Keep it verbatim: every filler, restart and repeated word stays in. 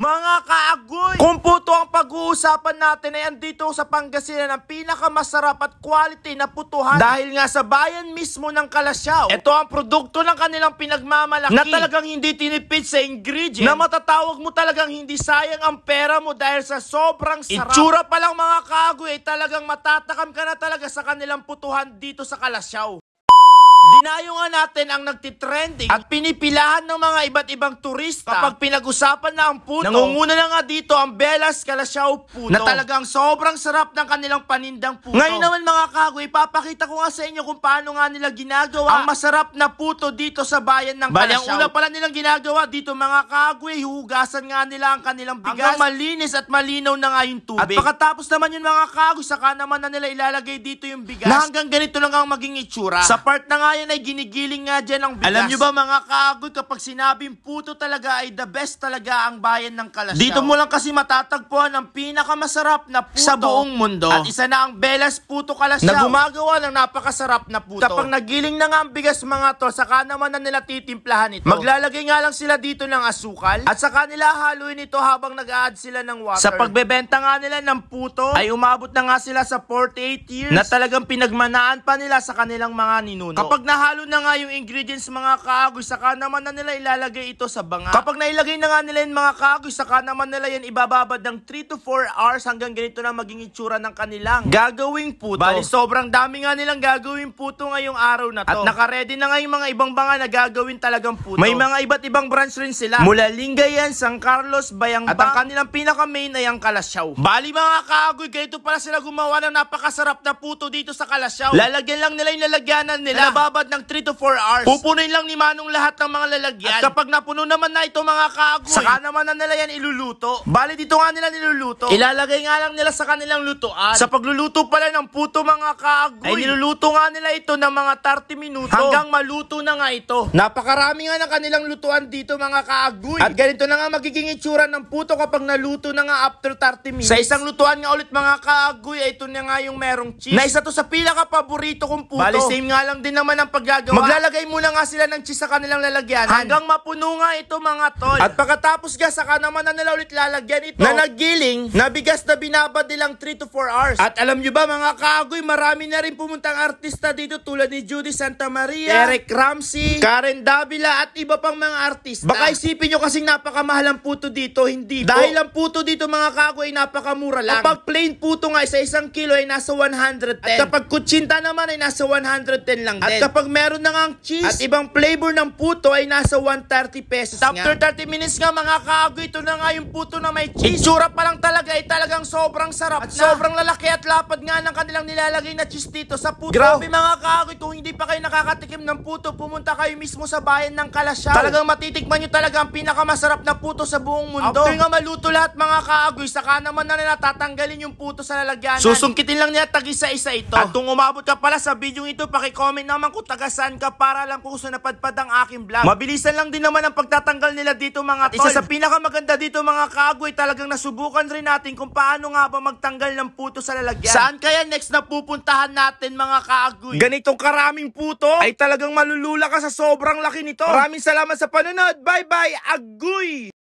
Mga kaagoy, kung puto ang pag-uusapan natin ay andito sa Pangasinan ang pinakamasarap at quality na putuhan dahil nga sa bayan mismo ng Kalasyaw. Ito ang produkto ng kanilang pinagmamalaki na talagang hindi tinipid sa ingredient na matatawag mo talagang hindi sayang ang pera mo dahil sa sobrang sarap. Itsura pa lang mga kaagoy ay talagang matatakam ka na talaga sa kanilang putuhan dito sa Kalasyaw. Dinayo nga natin ang nagtitrending at pinipilahan ng mga iba't ibang turista kapag pinag-usapan na ang puto. Nangunguna na nga dito ang Belas Kalasyaw Puto na talagang sobrang sarap ng kanilang panindang puto. Ngayon naman mga kagoy, ipapakita ko nga sa inyo kung paano nga nila ginagawa ang masarap na puto dito sa bayan ng Kalasyaw. Bali, ang una pala nilang ginagawa dito mga kagoy, hugasan nga nila ang kanilang bigas hanggang malinis at malinaw na nga yung tubig. At pagkatapos naman yun mga kagoy, saka naman na nila ilalagay dito yung bigas na hanggang ganito lang ang maging itsura. Sa part na nga yan ay ginigiling nga dyan ang bigas. Alam nyo ba mga kaagoy, kapag sinabing puto talaga ay the best talaga ang bayan ng Kalasyaw. Dito mo lang kasi matatagpuan ang pinakamasarap na puto sa buong mundo. At isa na ang Belas Puto Kalasyaw na gumagawa ng napakasarap na puto. Kapag nagiling na nga ang bigas mga tol, saka naman na nila titimplahan ito. Maglalagay nga lang sila dito ng asukal at saka nila haluin ito habang nag-a-add sila ng water. Sa pagbebenta nga nila ng puto ay umabot na nga sila sa forty-eight years na talagang pinagmanaan pa nila sa kanilang mga ninuno. Kapag nahalo na nga yung ingredients mga kaagoy, saka naman na nila ilalagay ito sa banga. Kapag nailagay na nga nila yung mga kaagoy, saka naman nila yan ibababad ng three to four hours hanggang ganito na maging itsura ng kanilang gagawing puto. Bali, sobrang dami nga nilang gagawing puto ngayong araw na to. At nakaredy na nga yung mga ibang banga na gagawin talagang puto. May mga iba't ibang branch rin sila. Mula Lingayen, San Carlos, Bayambang, at ang kanilang pinaka-main ay ang Kalasyaw. Bali mga kaagoy, ganito pala sila gumawa ng napakasarap na puto dito sa Kalasyaw. Lalagyan lang nila yung lalagyanan nila. Nababad ng three to four hours. Pupunin lang ni Manong lahat ng mga lalagyan. At kapag napuno naman na ito mga kaagoy, saka naman na nila yan iluluto. Bali dito nga nila niluluto. Ilalagay nga lang nila sa kanilang lutuan. Sa pagluluto pala ng puto mga kaagoy, ay niluluto nga nila ito ng mga thirty minuto hanggang maluto na nga ito. Napakarami nga ng kanilang lutuan dito mga kaagoy. At ganito na nga magiging itsura ng puto kapag naluto na nga after thirty minutes. Sa isang lutuan nga ulit mga kaagoy, ay ito na nga yung merong cheese na isa to sa pinaka-paborito kong puto. Bali same nga lang din naman ang paggagawa. Maglalagay muna nga sila ng cheese sa kanilang lalagyanan hanggang mapuno nga ito mga tol. At pagkatapos nga saka naman na nila ulit lalagyan ito na naggiling na bigas na binabad nilang three to four hours. At alam nyo ba mga kaagoy, marami na rin pumuntang artista dito tulad ni Judy Santa Maria, Eric Ramsey, Karen Davila at iba pang mga artista. Baka isipin nyo kasing napakamahal ang puto dito, hindi po. Dahil ang puto dito mga kaagoy ay napakamura lang. Kapag plain puto nga sa isang kilo ay nasa one hundred ten. At kapag kutsinta naman ay nasa one hundred ten lang din. At kapag meron na nga cheese at ibang flavor ng puto ay nasa one thirty pesos nga. After thirty minutes nga mga kaagoy, ito na nga yung puto na may cheese. Itsura pa lang talaga ay talagang sobrang sarap at na. Sobrang lalaki at lapad nga ng kanilang nilalagay na cheese dito sa puto. Grabe mga kaagoy, kung hindi pa kayo nakakatikim ng puto, pumunta kayo mismo sa bayan ng Kalasyaw. Talagang matitikman nyo talaga ang pinakamasarap na puto sa buong mundo. After nga maluto lahat mga kaagoy, saka naman na nila tatanggalin yung puto sa lalagyanan. Susungkitin lang nila tag-isa-isa ito. At kung umabot ka pala sa video ito, paki-comment naman kung taga-saan ka para lang kung gusto napadpad ang aking vlog. Mabilisan lang din naman ang pagtatanggal nila dito mga tol. At isa sa pinakamaganda dito mga kaagoy, talagang nasubukan rin natin kung paano nga ba magtanggal ng puto sa lalagyan. Saan kaya next na pupuntahan natin mga kaagoy? Ganitong karaming puto ay talagang malulula ka sa sobrang laki nito. Maraming salamat sa panonood. Bye bye, agoy!